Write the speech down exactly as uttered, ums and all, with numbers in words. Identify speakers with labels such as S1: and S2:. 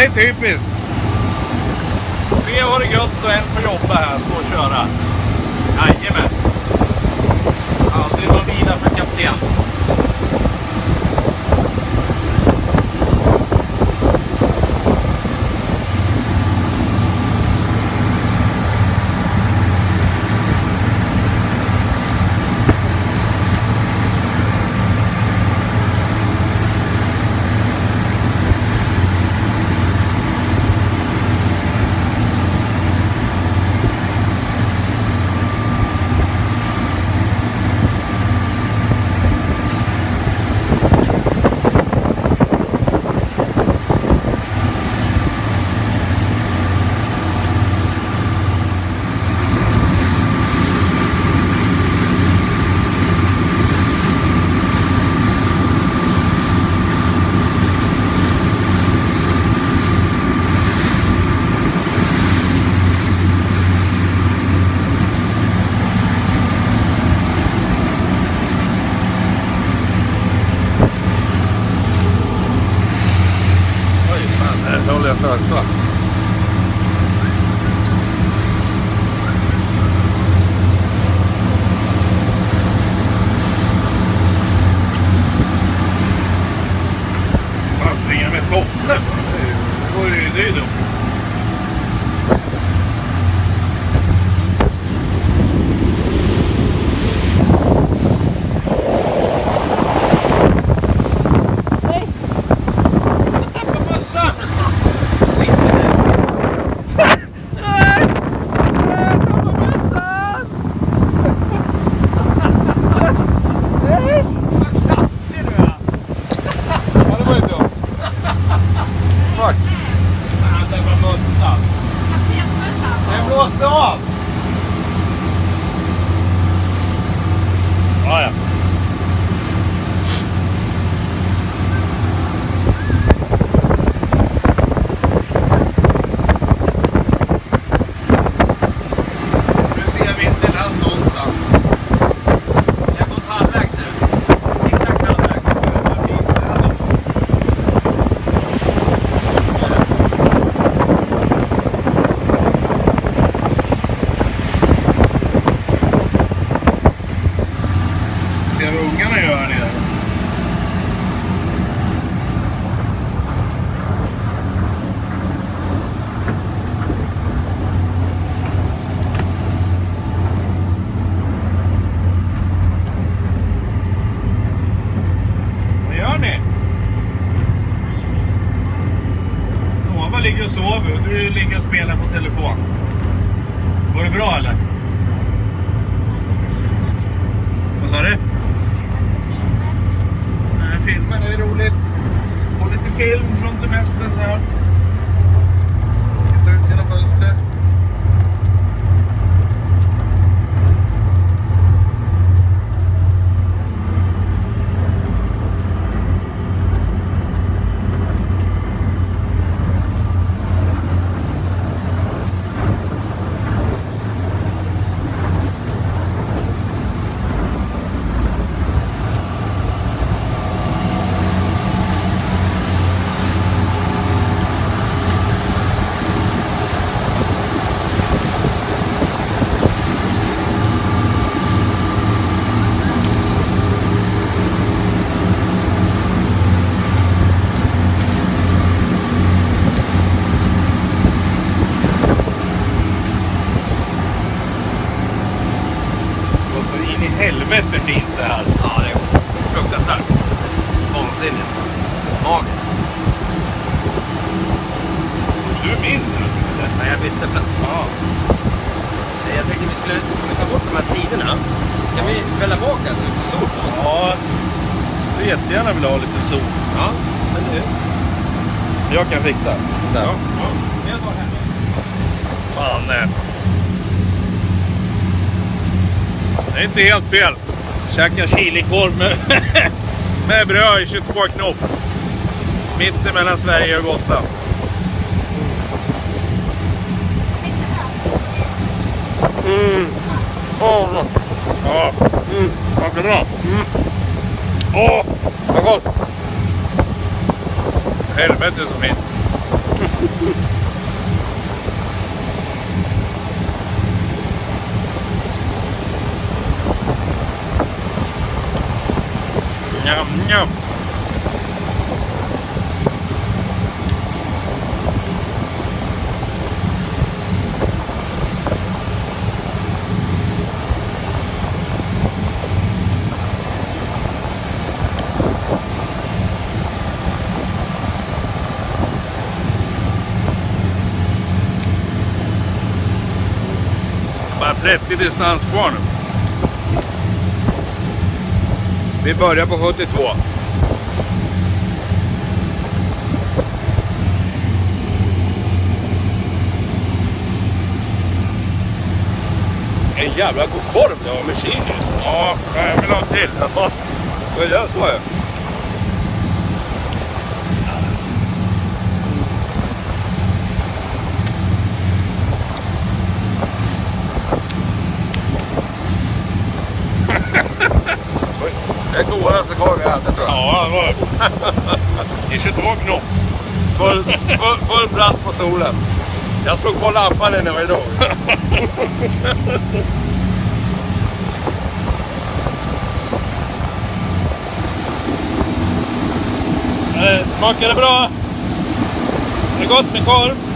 S1: är typiskt. Tre har det gött och en får jobba här, stå och köra. Jajamän. Aldrig någon vila för kapten. För så. Man springer med toppne. Det var ju det är dumt. Ja, ja. Nu ser vi inte land någonstans. Jag har gått halvvägs nu. Exakt halvvägs. Ser du ungarna göra det? Vad gör ni? Nova ligger och sover. Du ligger och spelar på telefon. Var det bra eller? Vad sa du? Filmen är roligt. Och lite film från semestern så här. Titta ut genom fönstret. Helvete fint det här.
S2: Ja, det är fruktansvärt. Vansinnigt. Magiskt.
S1: Du är mindre.
S2: Nej, jag bytte plats.
S1: Ja.
S2: Jag tänkte vi skulle ta bort de här sidorna. Kan vi fälla bak här så vi får sol på oss?
S1: Ja, du jättegärna vill ha lite sol.
S2: Ja, men det...
S1: Jag kan fixa. Där.
S2: Ja, ja. Jag tar här.
S1: Fan, nej. Det är inte helt fel. Käka chilikorv med, med bröd i tjugotvå knopp. Mitt mellan Sverige och Gotland. Mm. Åh, oh, ja. Mm. Vad bra. Mm. Åh, vad gott. Helvete så fint. många. Bara trettio distans kvar nu. Vi börjar på sjuttiotvå. En jävla god korv det var med chili. Ja, jag vill ha till. Ja, jag gör så här.
S2: Det är godaste korv jag ätit, tror jag.
S1: Ja, det var det. I tjugotvå knop.
S2: Full, full, full blast på solen. Jag slog på lampan när jag var idag.
S1: Smakar det bra? Det är gott med korv.